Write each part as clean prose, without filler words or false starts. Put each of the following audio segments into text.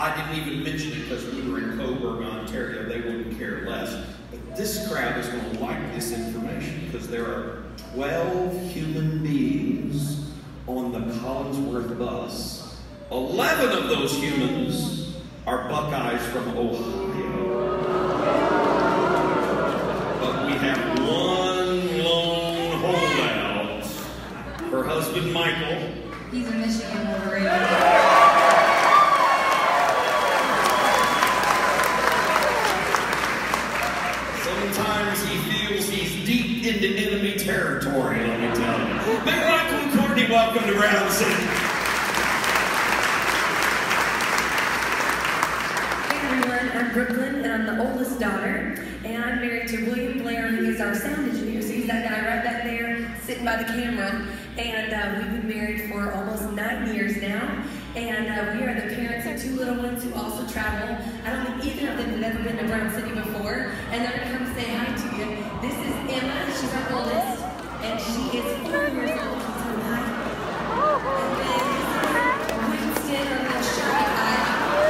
I didn't even mention it because we were in Coburg, Ontario. They wouldn't care less. But this crowd is going to like this information because there are 12 human beings on the Collingsworth bus. 11 of those humans are Buckeyes from Ohio. But we have one lone holdout. Her husband, Michael. He's a Michigan Wolverine. Sometimes he feels he's deep into enemy territory, let me tell you. Make Michael and Courtney welcome to Round City. Hey everyone, I'm Brooklyn, and I'm the oldest daughter, and I'm married to William Blair, who is our sound engineer. So he's that guy right back there, sitting by the camera, and we've been married for almost 9 years now, and we are the parents of 2 little ones who also travel. I don't think either of them have ever been to Brown City before, and they're gonna come say hi to you. This is Emma, she's our oldest, and she is 4 years old. Hi. And then Winston, our little shy guy.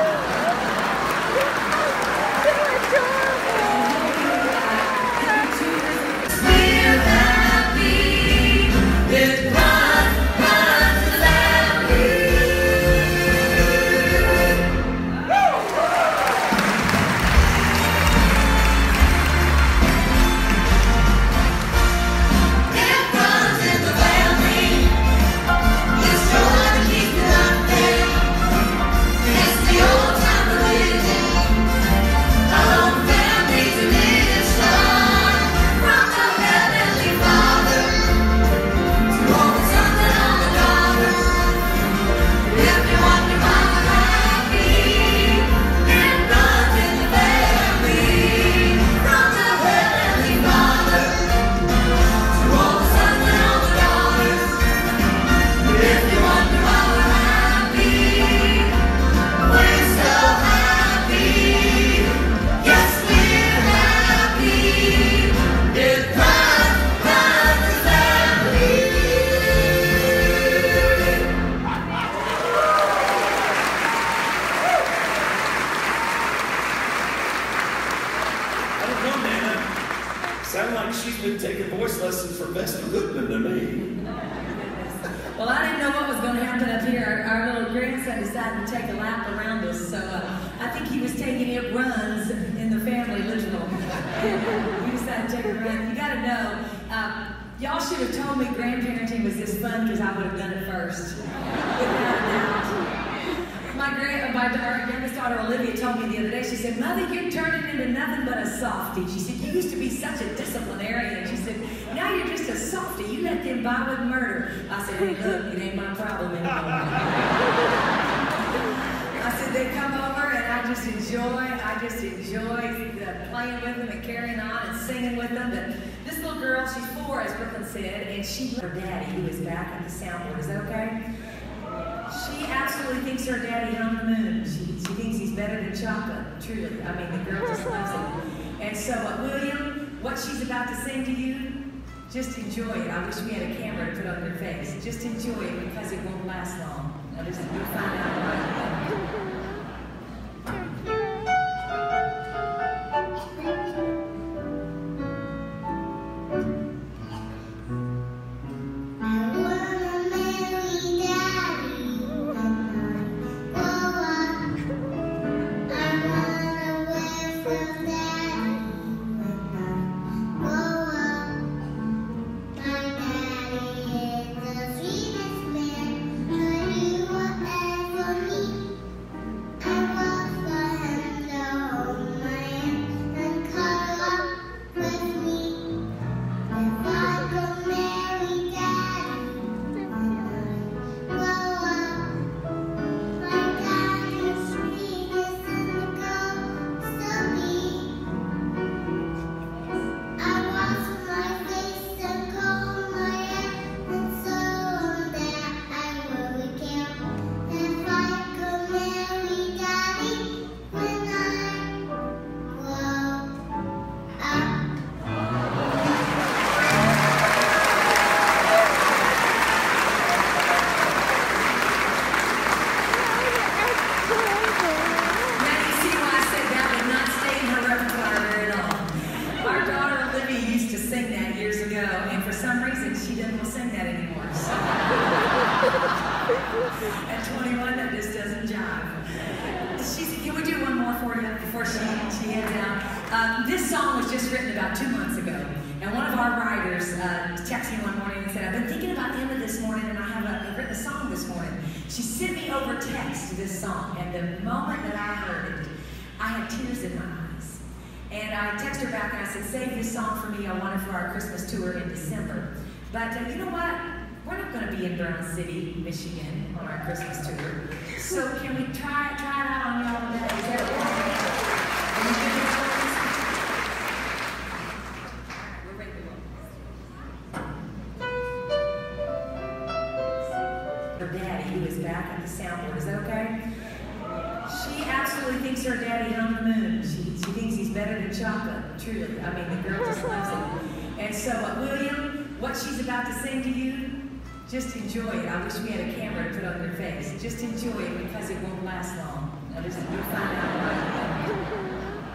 Sound like she's been taking voice lessons from Vesta Goodman to me. Well, I didn't know what was going to happen up here. Our little grandson decided to take a lap around us, so I think he was taking it runs in the family, literal. We decided to take a run. You got to know, y'all should have told me grandparenting was this fun because I would have done it first. Without a doubt. My youngest daughter Olivia told me the other day, she said, "Mother, you're turning into nothing but a softie." She said, "You used to be such a disciplinarian." She said, "Now you're just a softie. You let them buy with murder." I said, "Hey, look, it ain't my problem anymore." I said, "They come over and I just enjoy playing with them and carrying on and singing with them." But this little girl, she's 4, as Brooklyn said, and she loved her daddy, who is back at the soundboard. Is that okay? She absolutely thinks her daddy hung the moon. She thinks he's better than chocolate, truly. I mean, the girl just loves him. And so, William, what she's about to sing to you, just enjoy it. I wish we had a camera to put on your face. Just enjoy it because it won't last long. Now, you'll find out why. before she heads out. This song was just written about 2 months ago. And one of our writers texted me one morning and said, I've been thinking about Emma this morning and I've written a song this morning. She sent me over text this song, and the moment that I heard it, I had tears in my eyes. And I texted her back and I said, save this song for me. I want it for our Christmas tour in December. But you know what? We're not going to be in Brown City, Michigan on our Christmas tour. So can we try it out on y'all today? Is that okay? Are you good with this? We're ready to go. Her daddy, who is back at the soundboard, is that okay? She absolutely thinks her daddy on the moon. She thinks he's better than chocolate, truly. I mean, the girl just loves it. And so, William, what she's about to sing to you, just enjoy it. I wish we had a camera to put on your face. Just enjoy it because it won't last long. Now, just you'll find out why.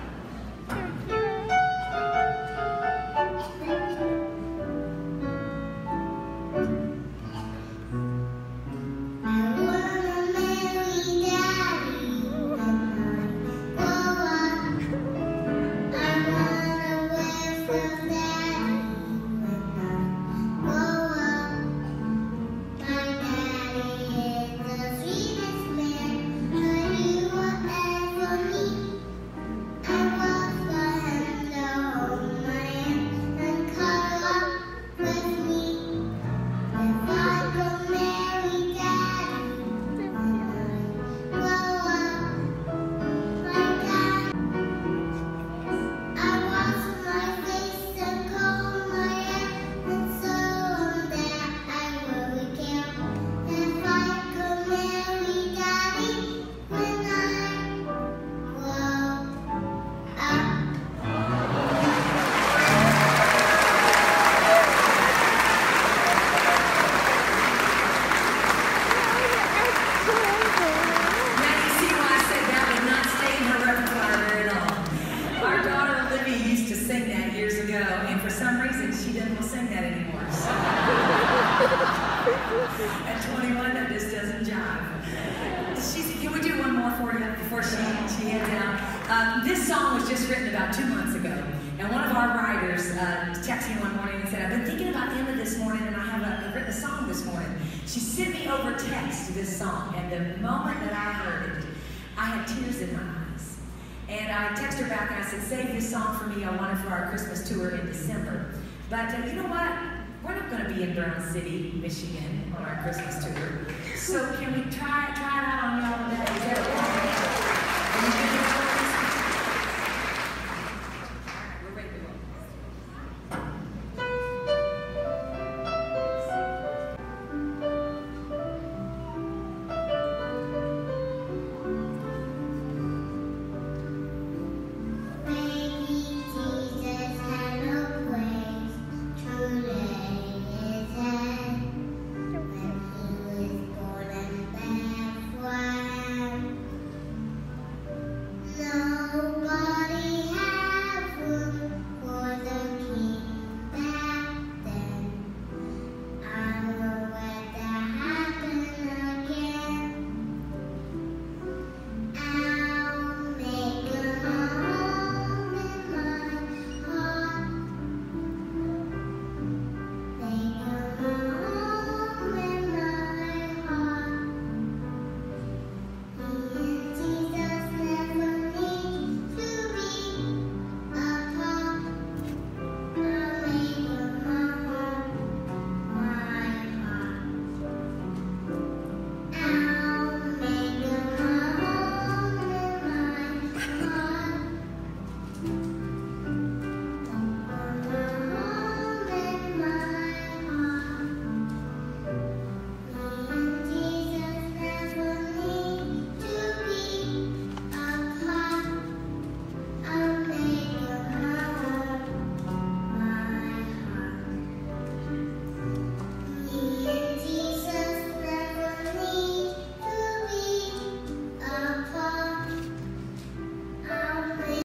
At 21, that just doesn't jive. Can we do one more for you before she heads out? This song was just written about 2 months ago. And one of our writers texted me one morning and said, I've been thinking about Emma this morning and I've written a song this morning. She sent me over text this song. And the moment that I heard it, I had tears in my eyes. And I texted her back and I said, save this song for me. I want it for our Christmas tour in December. But you know what? We're not going to be in Brown City, Michigan on our Christmas tour. So can we try it out on y'all today?